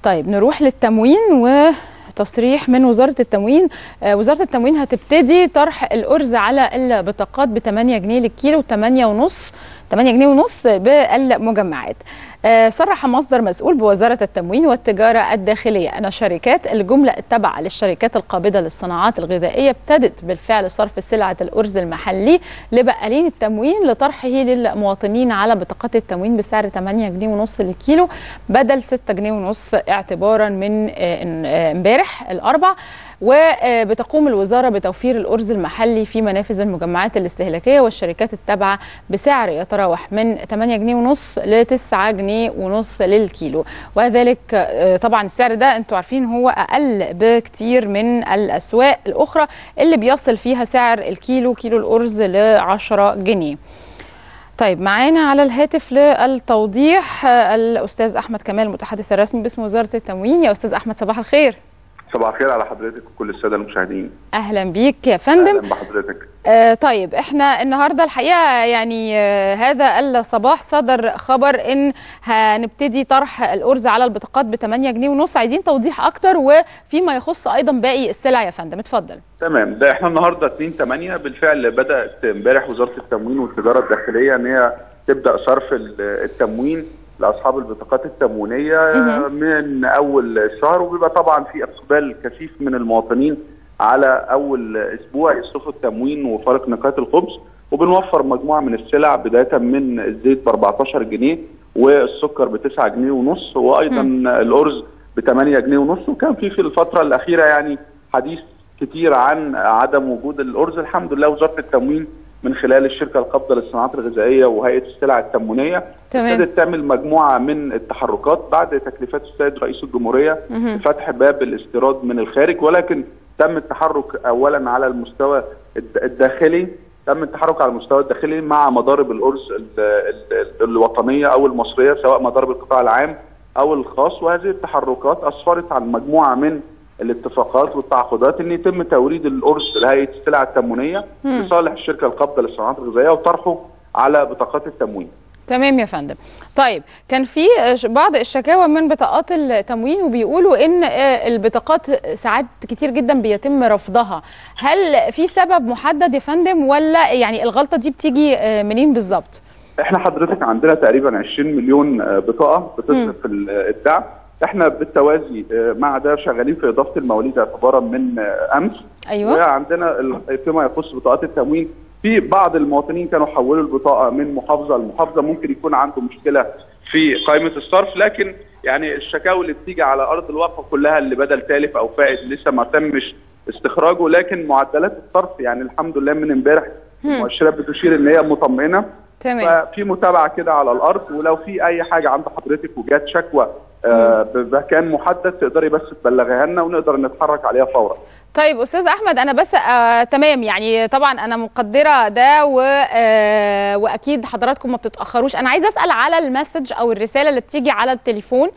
طيب نروح للتموين وتصريح من وزارة التموين. وزارة التموين هتبتدي طرح الأرز على البطاقات ب 8 جنيه للكيلو و8 جنيه ونص بالمجمعات. صرح مصدر مسؤول بوزارة التموين والتجارة الداخلية أن شركات الجملة التابعة للشركات القابضة للصناعات الغذائية ابتدت بالفعل صرف سلعة الأرز المحلي لبقالين التموين لطرحه للمواطنين على بطاقات التموين بسعر 8 جنيه ونص للكيلو بدل 6 جنيه ونص اعتبارا من امبارح الأربع. وبتقوم الوزارة بتوفير الأرز المحلي في منافذ المجمعات الاستهلاكية والشركات التابعة بسعر يتراوح من 8 جنيه ونص ل 9 جنيه ونص للكيلو، وذلك طبعا السعر ده انتوا عارفين هو أقل بكتير من الأسواق الأخرى اللي بيصل فيها سعر كيلو الأرز ل 10 جنيه. طيب معانا على الهاتف للتوضيح الأستاذ أحمد كمال المتحدث الرسمي باسم وزارة التموين. يا أستاذ أحمد صباح الخير. صباح الخير على حضرتك وكل الساده المشاهدين. اهلا بيك يا فندم. اهلا بحضرتك. طيب احنا النهارده الحقيقه يعني هذا الصباح صدر خبر ان هنبتدي طرح الارز على البطاقات ب 8 جنيه ونص، عايزين توضيح اكتر وفيما يخص ايضا باقي السلع يا فندم، اتفضل. تمام، ده احنا النهارده 2/8 بالفعل بدات امبارح وزاره التموين والتجاره الداخليه ان هي تبدا صرف التموين لاصحاب البطاقات التموينيه من اول الشهر، وبيبقى طبعا في اقبال كثيف من المواطنين على اول اسبوع يصرفوا التموين وفارق نقاط الخبز، وبنوفر مجموعه من السلع بدايه من الزيت ب 14 جنيه والسكر ب 9 جنيه ونص وايضا الارز ب 8 جنيه ونص. وكان في الفتره الاخيره يعني حديث كتير عن عدم وجود الارز. الحمد لله وزاره التموين من خلال الشركه القابضه للصناعات الغذائيه وهيئه السلع التموينيه ابتدت تعمل مجموعه من التحركات بعد تكليفات السيد رئيس الجمهوريه بفتح باب الاستيراد من الخارج، ولكن تم التحرك اولا على المستوى الداخلي، تم التحرك على المستوى الداخلي مع مضارب الارز الوطنيه او المصريه سواء مضارب القطاع العام او الخاص، وهذه التحركات اسفرت عن مجموعه من الاتفاقات والتعاقدات ان يتم توريد الارز لهيئه السلع التموينيه لصالح الشركه القابضه للصناعات الغذائيه وطرحه على بطاقات التموين. تمام يا فندم. طيب كان في بعض الشكاوى من بطاقات التموين وبيقولوا ان البطاقات ساعات كتير جدا بيتم رفضها، هل في سبب محدد يا فندم ولا يعني الغلطه دي بتيجي منين بالظبط؟ احنا حضرتك عندنا تقريبا 20 مليون بطاقه بتصرف الدعم، احنا بالتوازي مع ده شغالين في اضافه المواليد اعتبارا من امس. ايوه. وعندنا فيما يخص بطاقات التموين في بعض المواطنين كانوا حولوا البطاقه من محافظه لمحافظه، ممكن يكون عنده مشكله في قائمه الصرف، لكن يعني الشكاوى اللي بتيجي على ارض الواقع كلها اللي بدل تالف او فائد لسه ما تمش استخراجه، لكن معدلات الصرف يعني الحمد لله من امبارح المؤشرات بتشير ان هي مطمئنه. تمام. ففي متابعه كده على الارض، ولو في اي حاجه عند حضرتك وجات شكوى بمكان محدد تقدري بس تبلغيها لنا ونقدر نتحرك عليها فورا. طيب استاذ احمد انا بس تمام، يعني طبعا انا مقدره ده واكيد حضراتكم ما بتتاخروش. انا عايزه اسال على المسج او الرساله اللي بتيجي على التليفون،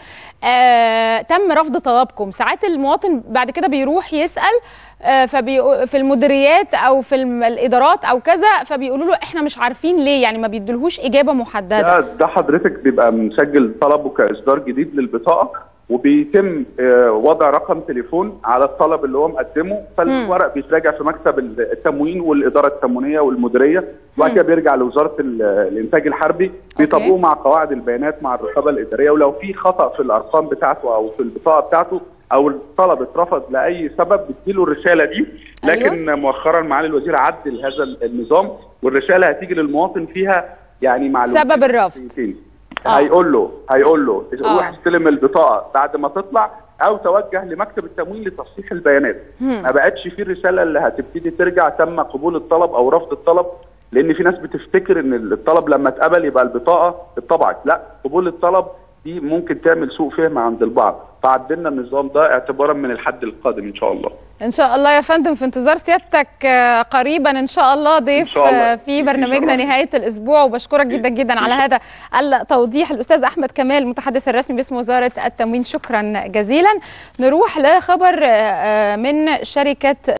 تم رفض طلبكم. ساعات المواطن بعد كده بيروح يسال في المديريات او في الادارات او كذا، فبيقولوا له احنا مش عارفين ليه، يعني ما بيدلهوش اجابه محدده. ده حضرتك بيبقى مسجل طلبه كاصدار جديد للبطاقه، وبيتم وضع رقم تليفون على الطلب اللي هو مقدمه، فالورق بيتراجع في مكتب التموين والاداره التموينيه والمديريه، وبعد كده بيرجع لوزاره الانتاج الحربي بيطبقوه مع قواعد البيانات مع الرقابه الاداريه، ولو في خطا في الارقام بتاعته او في البطاقه بتاعته او الطلب اترفض لاي سبب بتجيله الرساله دي. لكن مؤخرا معالي الوزير عدل هذا النظام، والرساله هتيجي للمواطن فيها يعني معلومات سبب الرفض. هيقول له روح استلم البطاقه بعد ما تطلع او توجه لمكتب التموين لتصحيح البيانات. ما بقتش في الرساله اللي هتبتدي ترجع تم قبول الطلب او رفض الطلب، لان في ناس بتفتكر ان الطلب لما اتقبل يبقى البطاقه اتطبعت، لا، قبول الطلب دي ممكن تعمل سوء فهم عند البعض، فعدلنا النظام ده اعتبارا من الحد القادم ان شاء الله. ان شاء الله يا فندم، في انتظار سيادتك قريبا ان شاء الله ضيف في برنامجنا نهايه الاسبوع، وبشكرك جدا جدا على هذا التوضيح. الاستاذ احمد كمال المتحدث الرسمي باسم وزاره التموين، شكرا جزيلا. نروح لخبر من شركه